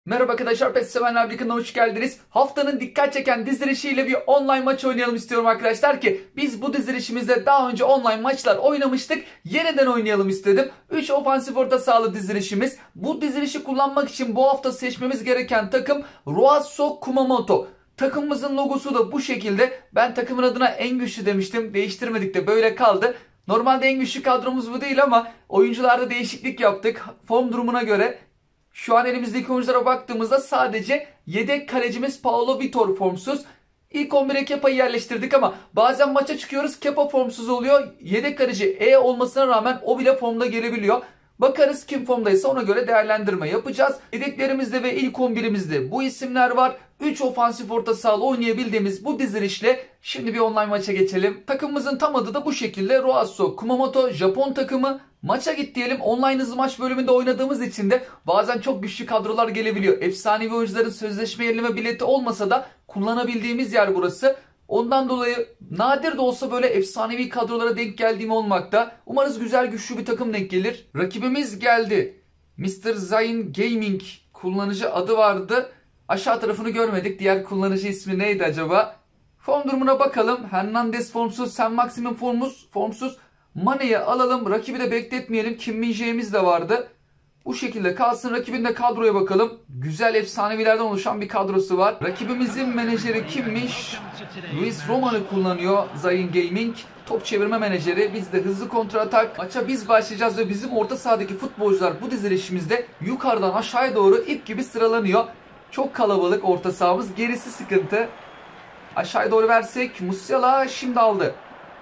Merhaba arkadaşlar, PES Sevenler Birliği'ne hoş geldiniz. Haftanın dikkat çeken dizilişiyle bir online maç oynayalım istiyorum arkadaşlar ki biz bu dizilişimizde daha önce online maçlar oynamıştık. Yeniden oynayalım istedim. 3 ofansif orta sahalı dizilişimiz. Bu dizilişi kullanmak için bu hafta seçmemiz gereken takım Roasso Kumamoto. Takımımızın logosu da bu şekilde. Ben takımın adına en güçlü demiştim. Değiştirmedik de böyle kaldı. Normalde en güçlü kadromuz bu değil ama oyuncularda değişiklik yaptık. Form durumuna göre. Şu an elimizdeki oyunculara baktığımızda sadece yedek kalecimiz Paulo Vitor formsuz. İlk 11'e Kepa'yı yerleştirdik ama bazen maça çıkıyoruz, Kepa formsuz oluyor. Yedek kaleci olmasına rağmen o bile formda gelebiliyor. Bakarız kim formdaysa ona göre değerlendirme yapacağız. Yedeklerimizde ve ilk 11'imizde bu isimler var. 3 ofansif orta sahalı oynayabildiğimiz bu dizilişle şimdi bir online maça geçelim. Takımımızın tam adı da bu şekilde: Roasso Kumamoto, Japon takımı. Maça git diyelim. Online hızlı maç bölümünde oynadığımız için de bazen çok güçlü kadrolar gelebiliyor. Efsanevi oyuncuların sözleşme yenileme bileti olmasa da kullanabildiğimiz yer burası. Ondan dolayı nadir de olsa böyle efsanevi kadrolara denk geldiğim olmakta. Umarız güzel güçlü bir takım denk gelir. Rakibimiz geldi. Mr. Zayn Gaming kullanıcı adı vardı. Aşağı tarafını görmedik. Diğer kullanıcı ismi neydi acaba? Form durumuna bakalım. Hernandez formsuz, Sen Maximin formsuz. Mane'yi alalım. Rakibi de bekletmeyelim. Kim Min-jae'miz de vardı. Bu şekilde kalsın. Rakibin de kadroya bakalım. Güzel efsanevilerden oluşan bir kadrosu var. Rakibimizin menajeri kimmiş? Luis Roman'ı kullanıyor Zayn Gaming. Top çevirme menajeri. Biz de hızlı kontratak. Maça biz başlayacağız ve bizim orta sahadaki futbolcular bu dizilişimizde yukarıdan aşağıya doğru ip gibi sıralanıyor. Çok kalabalık orta sahamız. Gerisi sıkıntı. Aşağıya doğru versek. Musiala şimdi aldı.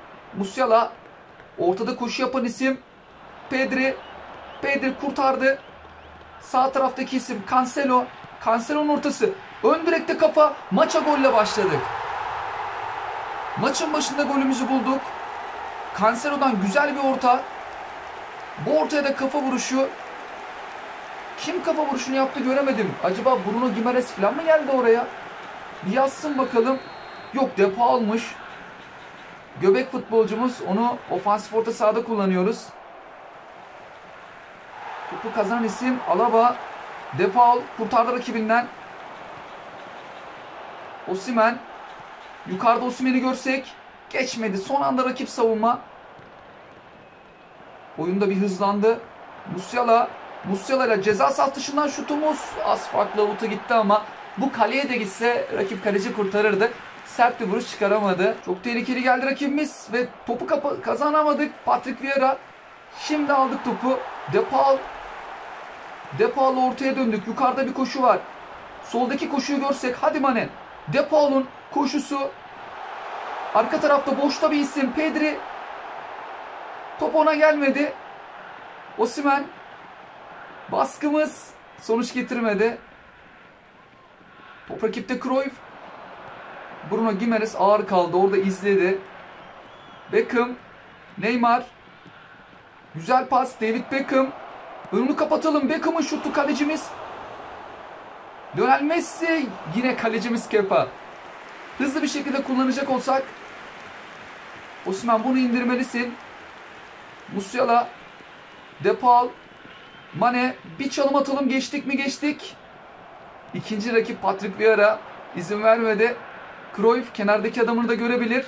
Musiala ortada koşu yapan isim. Pedri kurtardı. Sağ taraftaki isim Cancelo. Cancelo'nun ortası. Ön direkte kafa. Maça golle başladık. Maçın başında golümüzü bulduk. Cancelo'dan güzel bir orta. Bu ortaya da kafa vuruşu. Kim kafa vuruşunu yaptı göremedim. Acaba Bruno Gimares falan mı geldi oraya? Bir yazsın bakalım. Yok, depo almış. Göbek futbolcumuz. Onu ofansif orta sahada kullanıyoruz. Topu kazanan isim Alaba. Depaul kurtardı rakibinden. Osimhen. Yukarıda Osimhen'i görsek. Geçmedi. Son anda rakip savunma. Oyunda bir hızlandı. Musiala ile ceza sahası dışından şutumuz. Az farklı avuta gitti ama bu kaleye de gitse rakip kaleci kurtarırdı. Sert bir vuruş çıkaramadı. Çok tehlikeli geldi rakibimiz ve topu kazanamadık. Patrick Vieira. Şimdi aldık topu. Depaul'la ortaya döndük. Yukarıda bir koşu var. Soldaki koşuyu görsek. Hadi Mane. Depaul'un koşusu. Arka tarafta boşta bir isim. Pedri. Top ona gelmedi. Osimhen. Baskımız sonuç getirmedi. Top rakipte Cruyff. Bruno Gimares ağır kaldı. Orada izledi. Beckham. Neymar. Güzel pas. David Beckham. Önünü kapatalım. Beckham'ın şutu, kalecimiz. Lionel Messi. Yine kalecimiz Kepa. Hızlı bir şekilde kullanacak olsak. Osimhen, bunu indirmelisin. Musiala. Depaul. Mane. Bir çalım atalım. Geçtik mi? Geçtik. İkinci rakip Patrick Vieira. İzin vermedi. Cruyff kenardaki adamını da görebilir.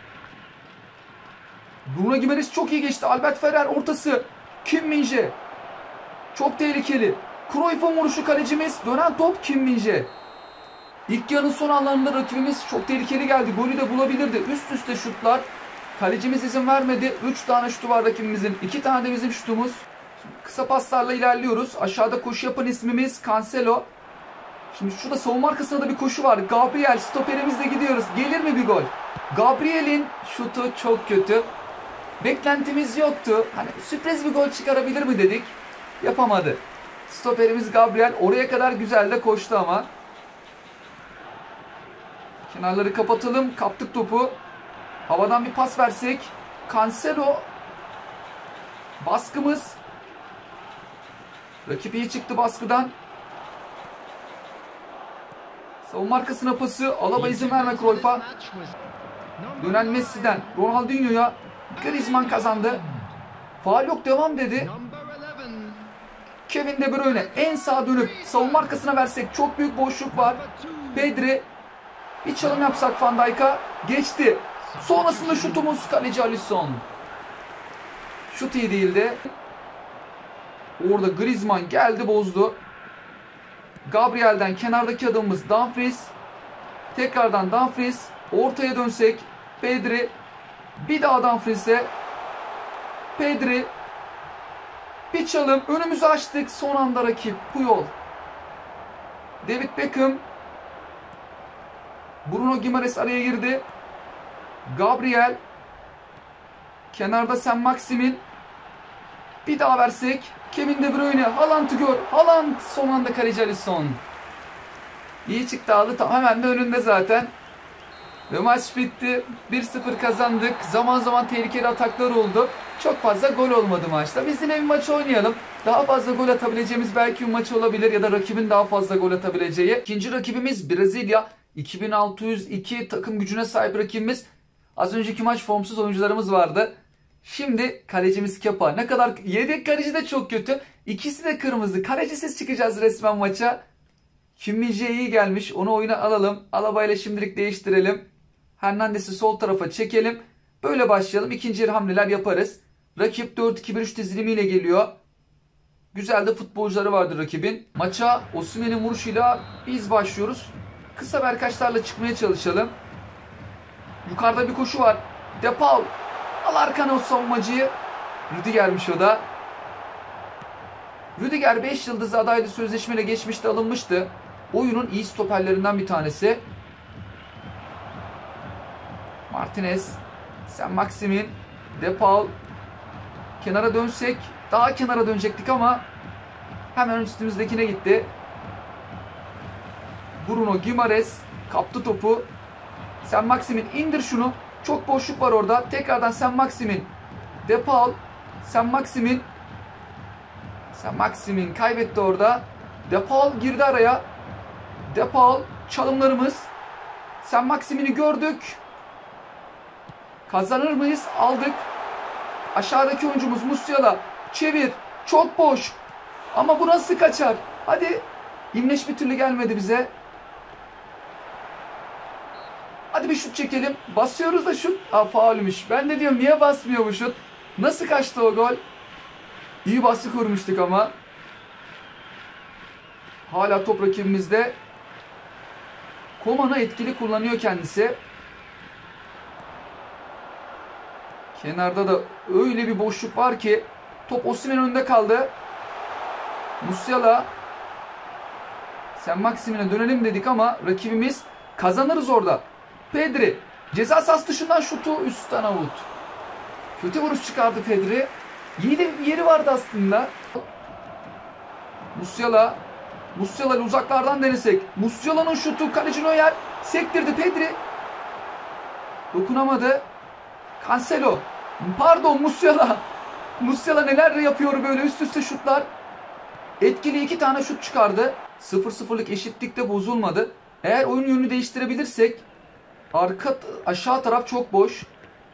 Bruno Gimares çok iyi geçti. Albert Ferrer ortası. Kim Min-jae. Çok tehlikeli. Cruyff'un vuruşu, kalecimiz. Dönen top Kim Min-jae. İlk yarının son anlarında rakibimiz çok tehlikeli geldi. Golü de bulabilirdi. Üst üste şutlar. Kalecimiz izin vermedi. 3 tane şutu var rakibimizin. 2 tane de bizim şutumuz. Şimdi kısa paslarla ilerliyoruz. Aşağıda koşu yapan ismimiz Cancelo. Şimdi şurada savunma arkasında da bir koşu var. Gabriel, stoperimizle gidiyoruz. Gelir mi bir gol? Gabriel'in şutu çok kötü. Beklentimiz yoktu. Hani sürpriz bir gol çıkarabilir mi dedik. Yapamadı. Stoperimiz Gabriel oraya kadar güzel de koştu ama. Kenarları kapatalım. Kaptık topu. Havadan bir pas versek. Cancelo. Baskımız. Rakip iyi çıktı baskıdan. Savunma arkasına pası. Alaba izin verme Cruyff'a. Dönen Messi'den Ronaldinho'ya. Griezmann kazandı. Faul yok, devam dedi. Kevin De Bruyne en sağa dönüp savunma arkasına versek çok büyük boşluk var. Pedri. Bir çalım yapsak Van Dijk'a. Geçti. Sonrasında şutumuz kaleci Alisson. Şut iyi değildi. Orada Griezmann geldi bozdu. Gabriel'den kenardaki adamımız Dumfries. Tekrardan Dumfries. Ortaya dönsek Pedri. Bir daha Dumfries'e. Pedri. Bir çalım. Önümüzü açtık. Son anda rakip. Puyol. David Beckham. Bruno Gimares araya girdi. Gabriel. Kenarda Saint-Maximin. Bir daha versek. Kevin De Bruyne. Haaland'ı gör. Haaland. Son anda kaleci Alisson. İyi çıktı aldı. Tam hemen de önünde zaten. Ve maç bitti. 1-0 kazandık. Zaman zaman tehlikeli ataklar oldu. Çok fazla gol olmadı maçta. Biz yine bir maç oynayalım. Daha fazla gol atabileceğimiz belki bir maç olabilir. Ya da rakibin daha fazla gol atabileceği. İkinci rakibimiz Brezilya. 2602 takım gücüne sahip rakibimiz. Az önceki maç formsuz oyuncularımız vardı. Şimdi kalecimiz Kepa. Ne kadar yedek kaleci de çok kötü. İkisi de kırmızı. Kalecisiz çıkacağız resmen maça. Kim Min-jae iyi gelmiş. Onu oyuna alalım. Alaba ile şimdilik değiştirelim. Hernandez'i sol tarafa çekelim. Böyle başlayalım. İkinci yarı hamleler yaparız. Rakip 4-2-1-3 dizilimiyle geliyor. Güzel de futbolcuları vardır rakibin. Maça Osimhen'in vuruşuyla biz başlıyoruz. Kısa verkaçlarla çıkmaya çalışalım. Yukarıda bir koşu var. De Paul. Al arkana o savunmacıyı. Rüdiger'miş o da. Rüdiger 5 yıldızlı adaylı sözleşmeyle geçmişte alınmıştı. Oyunun iyi stoperlerinden bir tanesi. Martinez. Saint-Maximin. De Paul. Kenara dönsek. Daha kenara dönecektik ama hemen üstümüzdekine gitti. Bruno Gimares kaptı topu. Saint-Maximin indir şunu. Çok boşluk var orada. Tekrardan Saint-Maximin. De Paul. Saint-Maximin. Saint-Maximin kaybetti orada. De Paul girdi araya. De Paul çalımlarımız. Saint-Maximin'i gördük. Kazanır mıyız? Aldık. Aşağıdaki oyuncumuz Musiala. Çevir. Çok boş. Ama bu nasıl kaçar? Hadi. İmleç bir türlü gelmedi bize. Hadi bir şut çekelim. Basıyoruz da şut. Aa, faulmüş. Ben de diyorum niye basmıyor bu şut? Nasıl kaçtı o gol? İyi baskı kurmuştuk ama. Hala top rakibimizde. Koman'ı etkili kullanıyor kendisi. Kenarda da öyle bir boşluk var ki. Top Osimhen'in önünde kaldı. Musiala. Saint-Maximin'e dönelim dedik ama rakibimiz kazanırız orada. Pedri. Ceza sahası dışından şutu üstten out. Kötü vuruş çıkardı Pedri. İyi de bir yeri vardı aslında. Musiala. Musiala ile uzaklardan denesek. Musiala'nın şutu. Kaleci Neuer. Sektirdi Pedri. Dokunamadı. Cancelo. Pardon Musiala. Musiala neler yapıyor böyle üst üste şutlar. Etkili 2 tane şut çıkardı. 0-0'lık eşitlik de bozulmadı. Eğer oyun yönünü değiştirebilirsek aşağı taraf çok boş.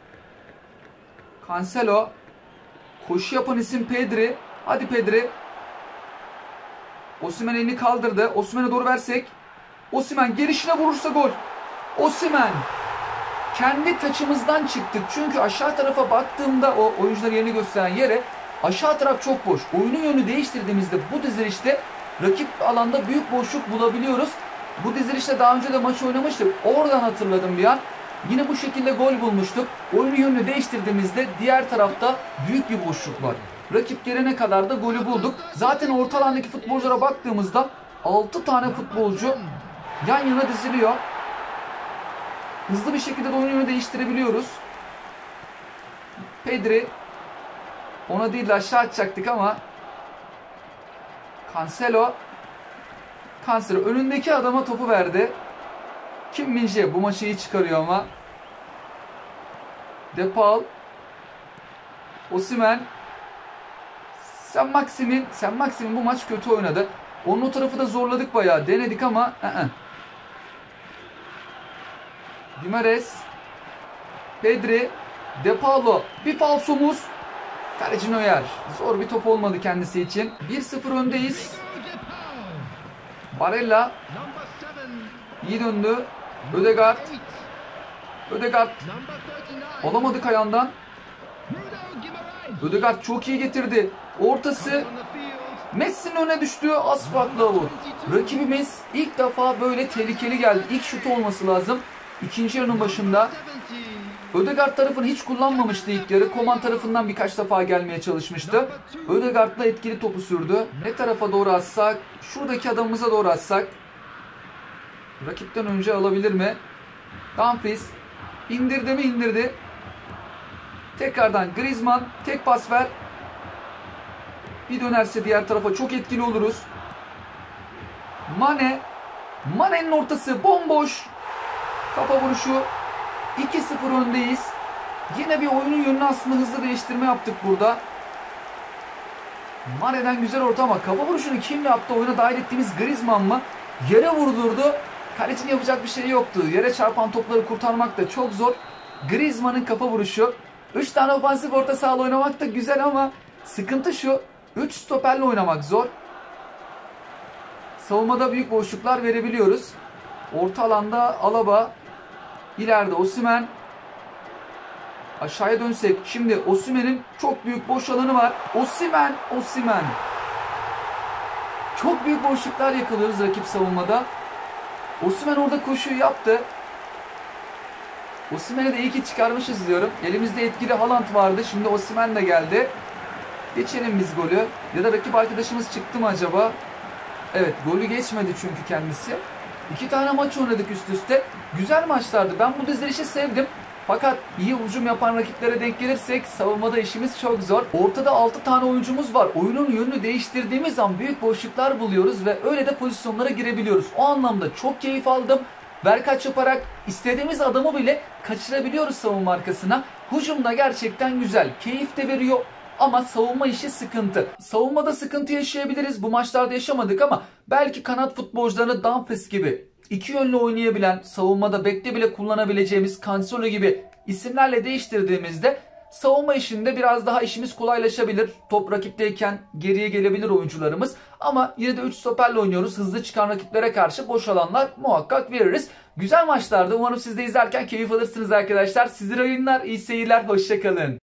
Cancelo. Koşu yapan isim Pedri. Hadi Pedri. Osimhen elini kaldırdı. Osimhen'e doğru versek. Osimhen gelişine vurursa gol. Osimhen. Kendi taçımızdan çıktık. Çünkü aşağı tarafa baktığımda o oyuncular yerini gösteren yere aşağı taraf çok boş. Oyunun yönünü değiştirdiğimizde bu dizilişte rakip alanda büyük boşluk bulabiliyoruz. Bu dizilişte daha önce de maç oynamıştık. Oradan hatırladım bir an. Yine bu şekilde gol bulmuştuk. Oyunun yönünü değiştirdiğimizde diğer tarafta büyük bir boşluk var. Rakip gelene kadar da golü bulduk. Zaten orta alandaki futbolculara baktığımızda 6 tane futbolcu yan yana diziliyor. Hızlı bir şekilde de oyun yönünü değiştirebiliyoruz. Pedri. Ona değil de aşağı atacaktık ama. Cancelo. Cancelo önündeki adama topu verdi. Kim Min-jae bu maçı iyi çıkarıyor ama. De Paul. Osimhen. Saint-Maximin bu maç kötü oynadı. Onun o tarafı da zorladık bayağı. Denedik ama. Gimares. Pedri. De Paulo. Bir falsomuz. Kaleci Neuer. Zor bir top olmadı kendisi için. 1-0 öndeyiz. Barella. İyi döndü. Ødegaard. Ødegaard. Alamadık ayağından. Ødegaard çok iyi getirdi. Ortası. Messi'nin önüne düştü. Az farklı avut. Rakibimiz ilk defa böyle tehlikeli geldi. İlk şutu olması lazım. İkinci yarının başında. Ødegaard tarafını hiç kullanmamıştı ilk yarı. Koman tarafından birkaç defa gelmeye çalışmıştı. Ødegaard'la etkili topu sürdü. Ne tarafa doğru atsak? Şuradaki adamımıza doğru atsak. Rakipten önce alabilir mi? Dumfries. İndirdi mi? İndirdi. Tekrardan Griezmann. Tek pas ver. Bir dönerse diğer tarafa çok etkili oluruz. Mane. Mane'nin ortası bomboş. Kafa vuruşu. 2-0 öndeyiz. Yine bir oyunun yönünü aslında hızlı değiştirme yaptık burada. Mane'den güzel orta ama kafa vuruşunu kim yaptı? Oyuna dahil ettiğimiz Griezmann mı? Yere vurdurdu. Kalecinin yapacak bir şey yoktu. Yere çarpan topları kurtarmak da çok zor. Griezmann'ın kafa vuruşu. 3 tane ofansif orta sahada oynamak da güzel ama sıkıntı şu. 3 stoperle oynamak zor. Savunmada büyük boşluklar verebiliyoruz. Orta alanda Alaba. İleride Osimhen. Aşağıya dönsek. Şimdi Osimhen'in çok büyük boş alanı var. Osimhen. Çok büyük boşluklar yakalıyoruz rakip savunmada. Osimhen orada koşuyu yaptı. Osimhen'i de iyi ki çıkarmışız diyorum. Elimizde etkili Haaland vardı. Şimdi Osimhen de geldi. Geçelim biz golü. Ya da rakip arkadaşımız çıktı mı acaba? Evet, golü geçmedi çünkü kendisi. 2 tane maç oynadık üst üste. Güzel maçlardı. Ben bu dizilişi sevdim. Fakat iyi hücum yapan rakiplere denk gelirsek savunmada işimiz çok zor. Ortada 6 tane oyuncumuz var. Oyunun yönünü değiştirdiğimiz an büyük boşluklar buluyoruz ve öyle de pozisyonlara girebiliyoruz. O anlamda çok keyif aldım. Verkaç yaparak istediğimiz adamı bile kaçırabiliyoruz savunma arkasına. Hücumda gerçekten güzel. Keyif de veriyor. Ama savunma işi sıkıntı. Savunmada sıkıntı yaşayabiliriz. Bu maçlarda yaşamadık ama belki kanat futbolcularını Dumfries gibi iki yönlü oynayabilen, savunmada bekle bile kullanabileceğimiz Cancelo gibi isimlerle değiştirdiğimizde savunma işinde biraz daha işimiz kolaylaşabilir. Top rakipteyken geriye gelebilir oyuncularımız. Ama yine de 3 stoperle oynuyoruz. Hızlı çıkan rakiplere karşı boş alanlar muhakkak veririz. Güzel maçlardı. Umarım siz de izlerken keyif alırsınız arkadaşlar. Sizlere oyunlar, iyi seyirler, hoşçakalın.